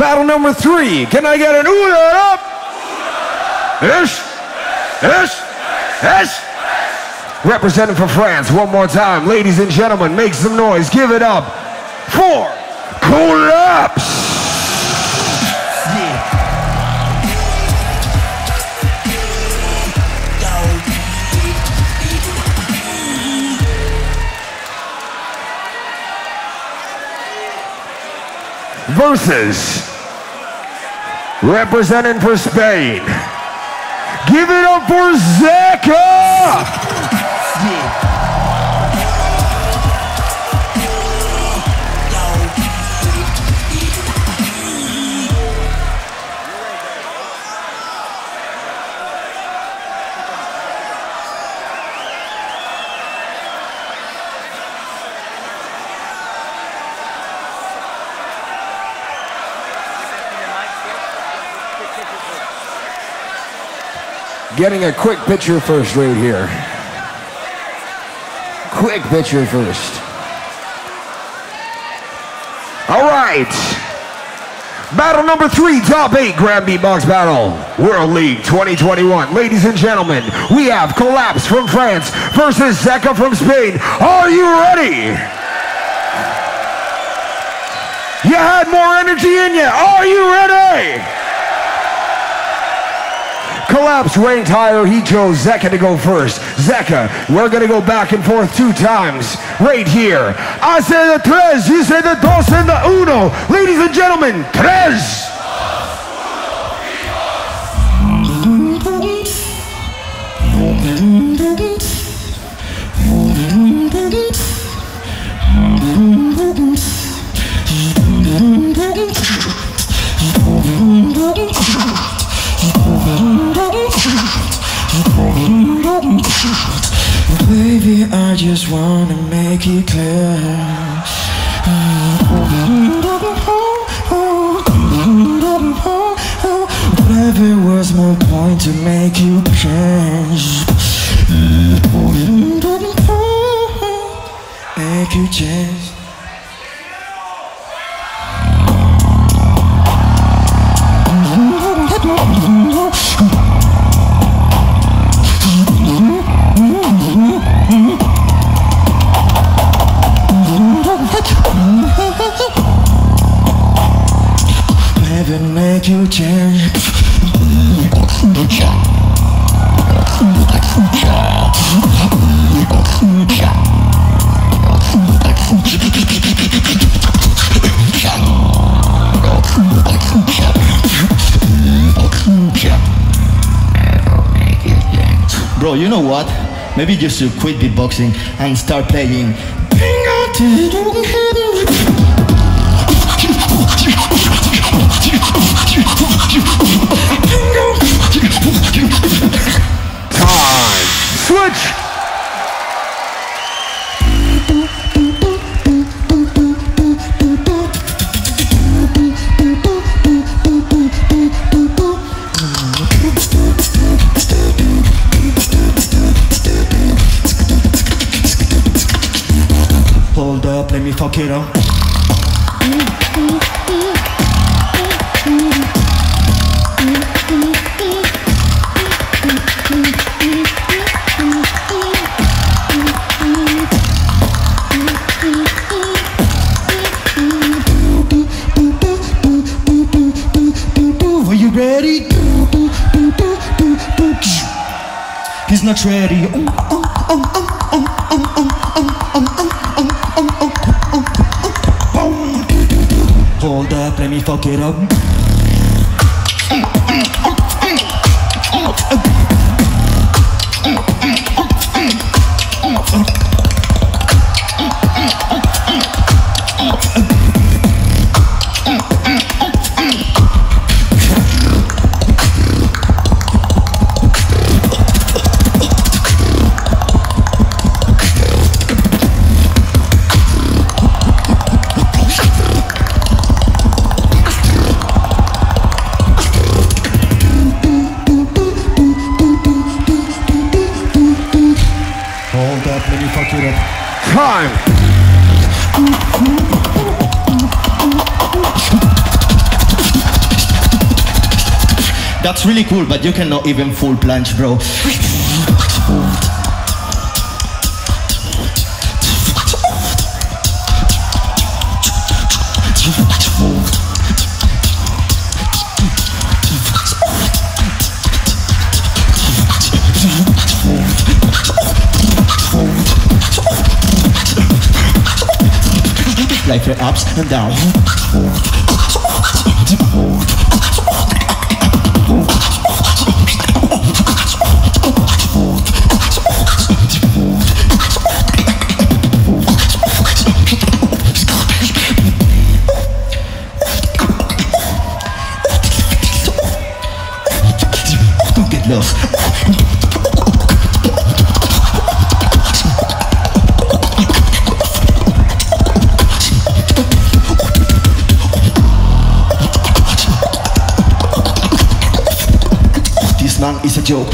Battle number 3. Can I get an ooh up? Ish. Representing for France, one more time. Ladies and gentlemen, make some noise. Give it up for Collapse. Versus representing for Spain. Give it up for Zeka! Getting a quick picture first right here. Quick picture first. All right. Battle number 3, top 8 Grand Beatbox Battle. World League 2021. Ladies and gentlemen, we have Collapse from France versus Zeka from Spain. Are you ready? You had more energy in you. Are you ready? Collapse ranked higher, he chose Zeka to go first. Zeka, we're gonna go back and forth 2 times, right here. I say the tres, you say the dos and the uno. Ladies and gentlemen, tres. Baby, I just wanna make it clear. Whatever was my point to make you change. Make you change. Baby, make you change. Bro, you know what? Maybe you should quit beatboxing and start playing. Time. Switch. Hold up, let me fuck it up. Are you ready? He's not ready. Hold up, let me fuck it up. Time. That's really cool, but you cannot even full planche, bro. Like your ups and downs. Don't get lost. This man is a joke.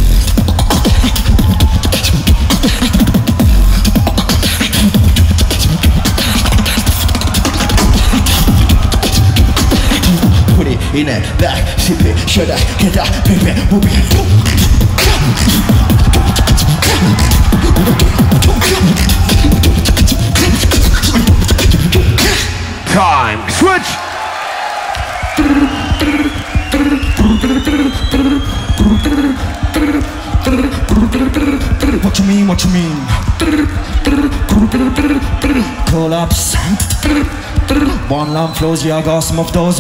Put it in a bag, sip it, shut up, get up, baby, move it. Time. Switch. What you mean, what you mean? Collapse. One lamp flows, yeah, I got some of those.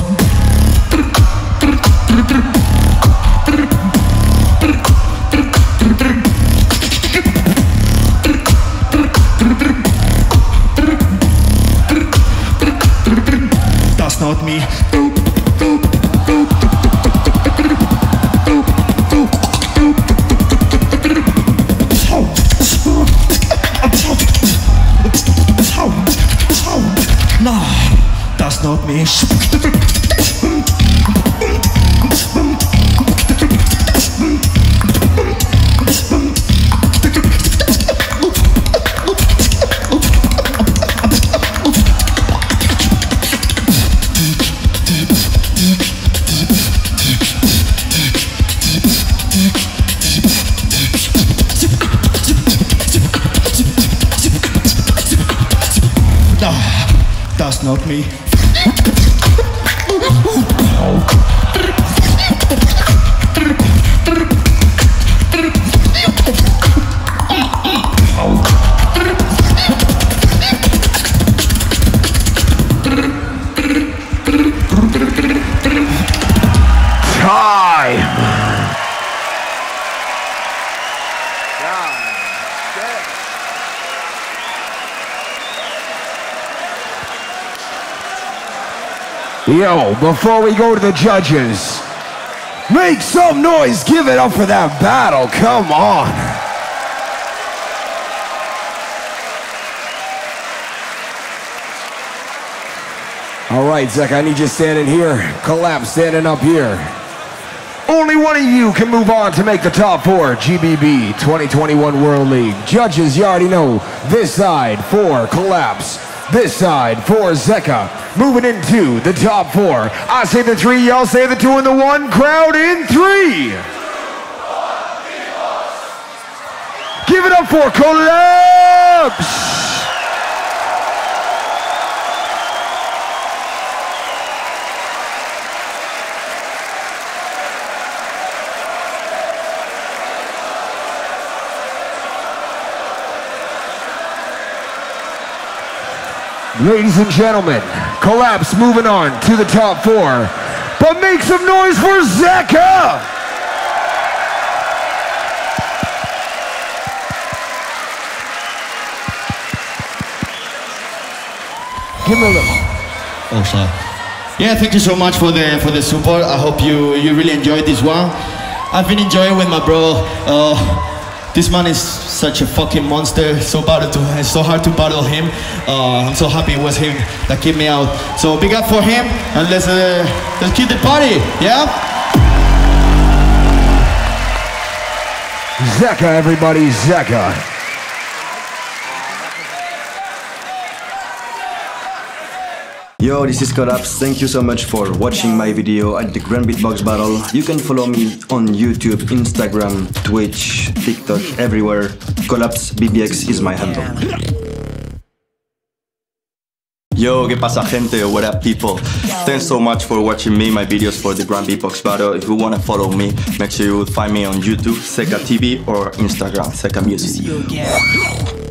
That's not me. No, that's not me. No, that's not me. Yo, before we go to the judges, make some noise, give it up for that battle, come on. All right, Zek, I need you standing here. Collapse standing up here. Only one of you can move on to make the top four GBB 2021 World League. Judges, you already know, this side for Collapse, this side for Zeka. Moving into the top four. I say the three, y'all say the two and the one. Crowd in 3. Give it up for Collapse. Ladies and gentlemen, Collapse moving on to the top four. But make some noise for Zeka! Give me a little. Oh, sorry. Yeah, thank you so much for the support. I hope you really enjoyed this one. I've been enjoying with my bro. This man is such a fucking monster. It's so hard to battle him. I'm so happy it was him that kicked me out. So big up for him, and let's keep the party. Yeah. Zeka, everybody, Zeka. Yo, this is Collapse. Thank you so much for watching my video at the Grand Beatbox Battle. You can follow me on YouTube, Instagram, Twitch, TikTok, everywhere. Collapse BBX is my handle. Yo, ¿qué pasa, gente? What up, people? Thanks so much for watching me, my videos for the Grand Beatbox Battle. If you want to follow me, make sure you find me on YouTube, Seka TV, or Instagram, Seka Music.